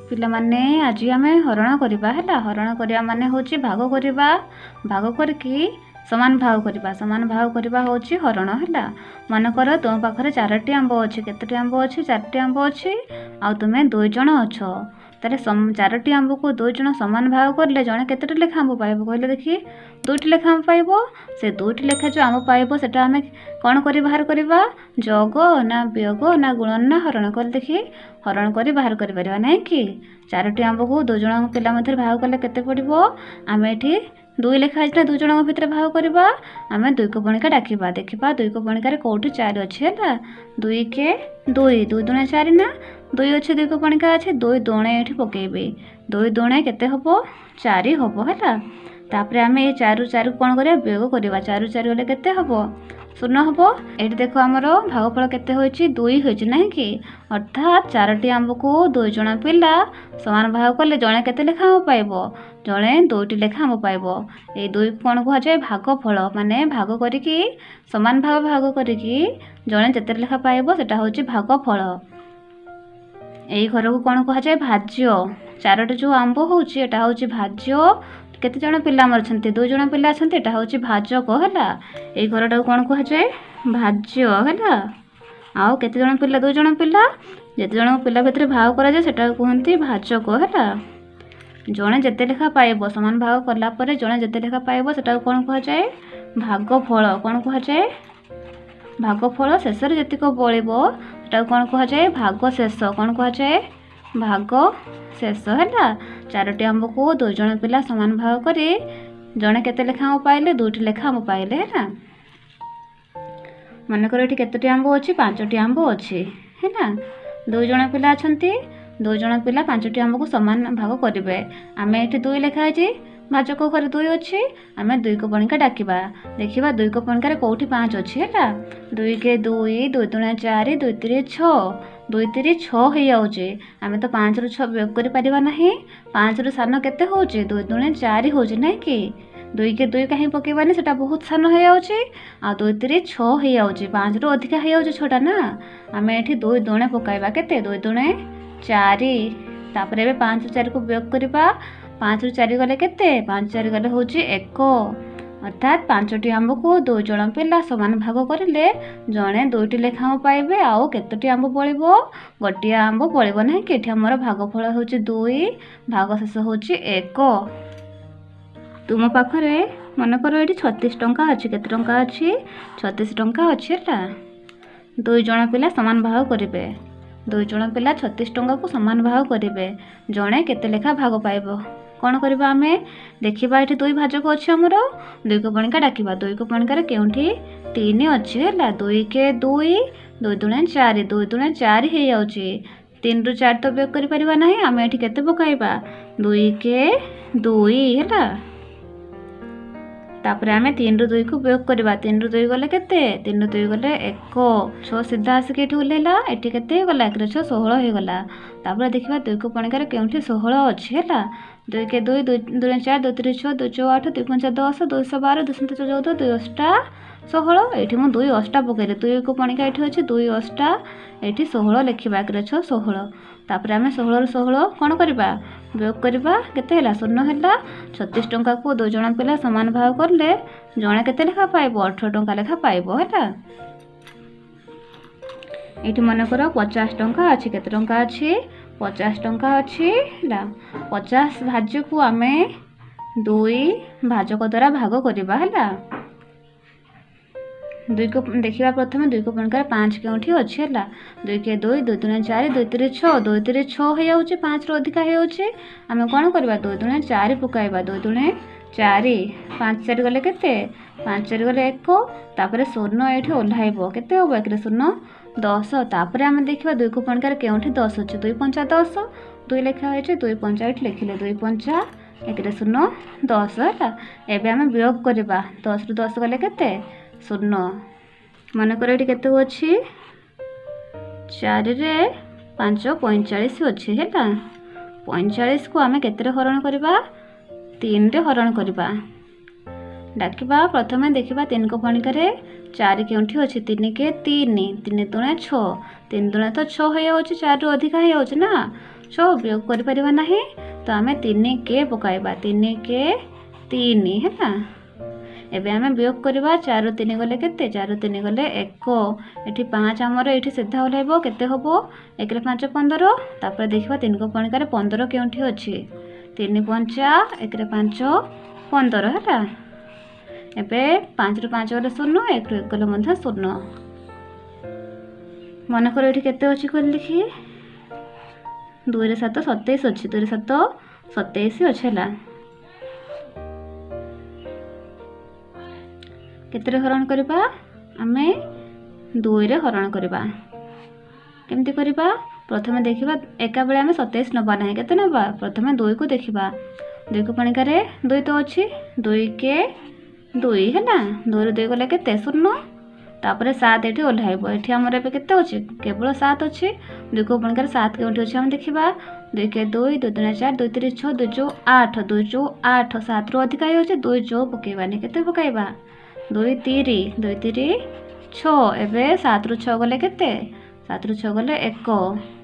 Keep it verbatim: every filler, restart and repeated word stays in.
ପିଲାମାନେ ଆଜି ଆମେ ହରଣ କରିବା ହେଲା। ହରଣ କରିବା ମାନେ ହେଉଛି ଭାଗ କରିବା। ଭାଗ କରିକି ସମାନ ଭାଗ କରିବା। ସମାନ ଭାଗ କରିବା ହେଉଛି ହରଣ ହେଲା। ମନେକର ତୁମ ପାଖରେ ଚାରୋଟି ଆମ୍ବ ଅଛି। କେତୋଟି ଆମ୍ବ ଅଛି? ଚାରୋଟି ଆମ୍ବ ଅଛି। ଆଉ ତୁମେ ଦୁଇ ଜଣ ଅଛ। ତାହେଲେ ଚାରୋଟି ଆମ୍ବକୁ ଦୁଇ ଜଣ ସମାନ ଭାଗ କରିଲେ ଜଣେ କେତୋଟି ଲେଖା ଆମ୍ବ ପାଇବ କହିଲେ ଦେଖି? ଦୁଇଟି ଲେଖା ଆମ୍ବ ପାଇବ। ସେ ଦୁଇଟି ଲେଖା ଯେଉଁ ଆମ୍ବ ପାଇବ ସେଟା ଆମେ କ'ଣ କରି ବାହାର କରିବା? ଯୋଗ ନା ବିୟୋଗ ନା ଗୁଣନ ନା ହରଣ କରି ଦେଖି? ହରଣ କରି ବାହାର କରିପାରିବା ନାହିଁ କି? ଚାରୋଟି ଆମ୍ବକୁ ଦୁଇ ଜଣ ପିଲା ମଧ୍ୟରେ ଭାଗ କଲେ କେତେ ପଡ଼ିବ? ଆମେ ଏଠି ଦୁଇ ଲେଖା ଅଛି ନା ଦୁଇ ଜଣଙ୍କ ଭିତରେ ଭାଗ କରିବା। ଆମେ ଦୁଇ କ ପଣିକା ଡାକିବା। ଦେଖିବା ଦୁଇ କ ପଣିକାରେ କେଉଁଠି ଚାରି ଅଛି ହେଲା। ଦୁଇ କେ ଦୁଇ, ଦୁଇ ଦୁଣେ ଚାରି ନା? ଦୁଇ ଅଛି, ଦୁଇ କ ପଣିକା ଅଛି। ଦୁଇ ଦୁଣେ ଏଠି ପକେଇବେ। ଦୁଇ ଦୁଣେ କେତେ ହେବ? ଚାରି ହେବ ହେଲା। ତାପରେ ଆମେ ଏଇ ଚାରୁ ଚାରିକୁ କ'ଣ କରିବା? ବିୟୋଗ କରିବା। ଚାରୁ ଚାରି ଗଲେ କେତେ ହେବ? ଶୂନ ହେବ। ଏଠି ଦେଖ ଆମର ଭାଗଫଳ କେତେ ହୋଇଛି? ଦୁଇ ହୋଇଛି ନାହିଁ କି? ଅର୍ଥାତ୍ ଚାରୋଟି ଆମ୍ବକୁ ଦୁଇ ଜଣ ପିଲା ସମାନ ଭାଗ କଲେ ଜଣେ କେତେ ଲେଖା ଆମ୍ବ ପାଇବ? ଜଣେ ଦୁଇଟି ଲେଖା ଆମ୍ବ ପାଇବ। ଏଇ ଦୁଇକୁ କ'ଣ କୁହାଯାଏ? ଭାଗଫଳ। ମାନେ ଭାଗ କରିକି ସମାନ ଭାଗ ଭାଗ କରିକି ଜଣେ ଯେତେ ଲେଖା ପାଇବ ସେଟା ହେଉଛି ଭାଗଫଳ। ଏଇ ଘରକୁ କ'ଣ କୁହାଯାଏ? ଭାଜ୍ୟ। ଚାରୋଟି ଯେଉଁ ଆମ୍ବ ହେଉଛି ଏଟା ହେଉଛି ଭାଜ୍ୟ। କେତେ ଜଣ ପିଲା ଆମର ଅଛନ୍ତି? ଦୁଇ ଜଣ ପିଲା ଅଛନ୍ତି। ଏଟା ହେଉଛି ଭାଜକ ହେଲା। ଏଇ ଘରଟାକୁ କ'ଣ କୁହାଯାଏ? ଭାଜ୍ୟ ହେଲା। ଆଉ କେତେ ଜଣ ପିଲା? ଦୁଇ ଜଣ ପିଲା। ଯେତେ ଜଣ ପିଲା ଭିତରେ ଭାଗ କରାଯାଏ ସେଟାକୁ କୁହନ୍ତି ଭାଜକ ହେଲା। ଜଣେ ଯେତେ ଲେଖା ପାଇବ ସମାନ ଭାଗ କଲା ପରେ ଜଣେ ଯେତେ ଲେଖା ପାଇବ ସେଟାକୁ କ'ଣ କୁହାଯାଏ? ଭାଗଫଳ। କ'ଣ କୁହାଯାଏ? ଭାଗଫଳ। ଶେଷରେ ଯେତିକ ବଳିବ ସେଟାକୁ କ'ଣ କୁହାଯାଏ? ଭାଗ ଶେଷ। କ'ଣ କୁହାଯାଏ? ଭାଗ ଶେଷ ହେଲା। ଚାରୋଟି ଆମ୍ବକୁ ଦୁଇ ଜଣ ପିଲା ସମାନ ଭାଗ କରି ଜଣେ କେତେ ଲେଖା ଆମ୍ବ ପାଇଲେ? ଦୁଇଟି ଲେଖା ଆମ୍ବ ପାଇଲେ ହେଲା। ମନେକର ଏଠି କେତୋଟି ଆମ୍ବ ଅଛି? ପାଞ୍ଚଟି ଆମ୍ବ ଅଛି ହେଲା। ଦୁଇ ଜଣ ପିଲା ଅଛନ୍ତି। ଦୁଇ ଜଣ ପିଲା ପାଞ୍ଚଟି ଆମ୍ବକୁ ସମାନ ଭାଗ କରିବେ। ଆମେ ଏଠି ଦୁଇ ଲେଖା ହେଇଛି। ଭାଜକ ଘରେ ଦୁଇ ଅଛି। ଆମେ ଦୁଇ କ ପଣିକା ଡାକିବା। ଦେଖିବା ଦୁଇ କ ପଣିକାରେ କେଉଁଠି ପାଞ୍ଚ ଅଛି ହେଲା। ଦୁଇ କେ ଦୁଇ, ଦୁଇ ଦୁଣେ ଚାରି, ଦୁଇ ତିରି ଛଅ। ଦୁଇ ତିରି ଛଅ ହେଇଯାଉଛି। ଆମେ ତ ପାଞ୍ଚରୁ ଛଅ ବିୟୋଗ କରିପାରିବା ନାହିଁ। ପାଞ୍ଚରୁ ସାନ କେତେ ହେଉଛି? ଦୁଇ ଦୁଣେ ଚାରି ହେଉଛି ନାହିଁ କି? ଦୁଇ କେ ଦୁଇ କାହିଁ ପକେଇବାନି? ସେଟା ବହୁତ ସାନ ହେଇଯାଉଛି। ଆଉ ଦୁଇ ତିରି ଛଅ ହେଇଯାଉଛି। ପାଞ୍ଚରୁ ଅଧିକା ହେଇଯାଉଛି ଛଅଟା ନା? ଆମେ ଏଠି ଦୁଇ ଦୁଣେ ପକାଇବା। କେତେ? ଦୁଇ ଦୁଣେ ଚାରି। ତାପରେ ଏବେ ପାଞ୍ଚରୁ ଚାରିକୁ ବିୟୋଗ କରିବା। ପାଞ୍ଚରୁ ଚାରି ଗଲେ କେତେ? ପାଞ୍ଚ ଚାରି ଗଲେ ହେଉଛି ଏକ। ଅର୍ଥାତ୍ ପାଞ୍ଚଟି ଆମ୍ବକୁ ଦୁଇ ଜଣ ପିଲା ସମାନ ଭାଗ କରିଲେ ଜଣେ ଦୁଇଟି ଲେଖା ଆମ୍ବ ପାଇବେ। ଆଉ କେତୋଟି ଆମ୍ବ ବଳିବ? ଗୋଟିଏ ଆମ୍ବ ବଳିବ ନାହିଁ କି? ଏଠି ଆମର ଭାଗଫଳ ହେଉଛି ଦୁଇ, ଭାଗ ଶେଷ ହେଉଛି ଏକ। ତୁମ ପାଖରେ ମନେକର ଏଠି ଛତିଶ ଟଙ୍କା ଅଛି। କେତେ ଟଙ୍କା ଅଛି? ଛତିଶ ଟଙ୍କା ଅଛି ହେଲା। ଦୁଇ ଜଣ ପିଲା ସମାନ ଭାଗ କରିବେ। ଦୁଇ ଜଣ ପିଲା ଛତିଶ ଟଙ୍କାକୁ ସମାନ ଭାଗ କରିବେ। ଜଣେ କେତେ ଲେଖା ଭାଗ ପାଇବ? କ'ଣ କରିବା ଆମେ? ଦେଖିବା ଏଠି ଦୁଇ ଭାଜକ ଅଛି ଆମର। ଦୁଇ କ ପଣିକା ଡାକିବା। ଦୁଇ କ ପଣିକାରେ କେଉଁଠି ତିନି ଅଛି ହେଲା। ଦୁଇ କେ ଦୁଇ, ଦୁଇ ଦୁଣେ ଚାରି। ଦୁଇ ଦୁଣେ ଚାରି ହେଇଯାଉଛି। ତିନିରୁ ଚାରି ତ ବିୟୋଗ କରିପାରିବା ନାହିଁ। ଆମେ ଏଠି କେତେ ପକାଇବା? ଦୁଇ କେ ଦୁଇ ହେଲା। ତାପରେ ଆମେ ତିନିରୁ ଦୁଇକୁ ବିୟୋଗ କରିବା। ତିନିରୁ ଦୁଇ ଗଲେ କେତେ? ତିନିରୁ ଦୁଇ ଗଲେ ଏକ। ଛଅ ସିଧା ଆସିକି ଏଠି ଓହ୍ଲେଇଲା। ଏଠି କେତେ ହେଇଗଲା? ଏକରେ ଛଅ ଷୋହଳ ହେଇଗଲା। ତାପରେ ଦେଖିବା ଦୁଇ କ ପଣିକାରେ କେଉଁଠି ଷୋହଳ ଅଛି ହେଲା। ଦୁଇ କେ ଦୁଇ, ଦୁଇ ଦୁଣେ ଚାରି, ଦୁଇ ତିରି ଛଅ, ଦୁଇ ଚଉ ଆଠ, ଦୁଇ ପଞ୍ଚା ଦଶ, ଦୁଇ ଶହ ବାର, ଦୁଇ ସତା ଚଉଦ, ଦୁଇ ଅଷ୍ଟା ଷୋହଳ। ଏଇଠି ମୁଁ ଦୁଇ ଅଷ୍ଟା ପକେଇଲି। ଦୁଇ କ ପଣିକା ଏଠି ଅଛି। ଦୁଇ ଅଷ୍ଟା ଏଠି ଷୋହଳ ଲେଖିବା। ଏକରେ ଛଅ ଷୋହଳ। ତାପରେ ଆମେ ଷୋହଳରୁ ଷୋହଳ କ'ଣ କରିବା? ବିୟୋଗ କରିବା। କେତେ ହେଲା? ଶୂନ ହେଲା। ଛତିଶ ଟଙ୍କାକୁ ଦୁଇ ଜଣ ପିଲା ସମାନ ଭାଗ କଲେ ଜଣେ କେତେ ଲେଖା ପାଇବ? ଅଠର ଟଙ୍କା ଲେଖା ପାଇବ ହେଲା। ଏଇଠି ମନେକର ପଚାଶ ଟଙ୍କା ଅଛି। କେତେ ଟଙ୍କା ଅଛି? ପଚାଶ ଟଙ୍କା ଅଛି ହେଲା। ପଚାଶ ଭାଜ୍ୟକୁ ଆମେ ଦୁଇ ଭାଜକ ଦ୍ୱାରା ଭାଗ କରିବା ହେଲା। ଦୁଇ କ ଦେଖିବା ପ୍ରଥମେ ଦୁଇ କ ପଣିକାରେ ପାଞ୍ଚ କେଉଁଠି ଅଛି ହେଲା। ଦୁଇ କେ ଦୁଇ, ଦୁଇ ଦୁଣେ ଚାରି, ଦୁଇ ତିରି ଛଅ। ଦୁଇ ତିରି ଛଅ ହେଇଯାଉଛି। ପାଞ୍ଚରୁ ଅଧିକା ହେଇଯାଉଛି। ଆମେ କ'ଣ କରିବା? ଦୁଇ ଦୁଣେ ଚାରି ପକାଇବା। ଦୁଇ ଦୁଣେ ଚାରି। ପାଞ୍ଚ ଚାରି ଗଲେ କେତେ? ପାଞ୍ଚ ଚାରି ଗଲେ ଏକ। ତାପରେ ଶୂନ ଏଇଠି ଓହ୍ଲାଇବ। କେତେ ହେବ? ଏକରେ ଶୂନ ଦଶ। ତାପରେ ଆମେ ଦେଖିବା ଦୁଇ କ ପଣିକାରେ କେଉଁଠି ଦଶ ଅଛି? ଦୁଇ ପଞ୍ଚା ଦଶ। ଦୁଇ ଲେଖା ହେଇଛି। ଦୁଇ ପଞ୍ଚା ଏଠି ଲେଖିଲେ। ଦୁଇ ପଞ୍ଚା ଏକରେ ଶୂନ ଦଶ ହେଲା। ଏବେ ଆମେ ବିୟୋଗ କରିବା। ଦଶରୁ ଦଶ ଗଲେ କେତେ? ଶୂନ। ମନେକର ଏଠି କେତେ ଅଛି? ଚାରିରେ ପାଞ୍ଚ ପଇଁଚାଳିଶ ଅଛି ହେଲା। ପଇଁଚାଳିଶକୁ ଆମେ କେତେରେ ହରଣ କରିବା? ତିନିରେ ହରଣ କରିବା। ଡାକିବା। ପ୍ରଥମେ ଦେଖିବା ତିନି କ ପଣିକାରେ ଚାରି କେଉଁଠି ଅଛି? ତିନି କେ ତିନି, ତିନି ଦୁଣେ ଛଅ। ତିନି ଦୁଣେ ତ ଛଅ ହେଇଯାଉଛି। ଚାରିରୁ ଅଧିକା ହେଇଯାଉଛି ନା? छः वियोग करिपरिबा नाही तो आमे तीन के पकाइबा तीन के तीन है। एबे आमे वियोग करबा चार रु तीन गले केते चार रु तीन गले एक एठी पाँच आमर एठी सीधा ओल्हाइबो केते हबो एक रे पाँच पंद्रह तापर देखिबा तीन को पणिकार पंद्रह केउठी अछि तीन पंचा एक रे पाँच पंद्रह है। एबे पाँच रु पाँच गले शून्य एक रु एक गले मध्य शून्य मन कर एठी केते अछि कोन लिखि दुई रे सात सत्ताईस अछि दुई रे सात सत्ताईस अछला केते हरण करबा आमे दुई रे हरण करबा केमती करबा प्रथमे देखिबा एका बेले आमे सत्ताईस नबा नाही केते नबा प्रथमे दुई को देखिबा दुई को पणिकारे दुई तो अछि दुई के दुई है ना दुई रे दुई गले केते शून्य तापर सात एठी ओल्हाइबो एठी हमर एबे केते अछि केवल सात अछि दुई को पणिकारे सात केउठी अछि हम देखिबा दुई के दुई दुई दुना चार दुई तीन छह दुई चौ आठ दुई चौ आठ सात रु अधिक अछि दुई चौ पकेबानी केते पकाइबा दुई तीन दुई तीन छः एबे सात रु छः गले केते सात रु छः गले एक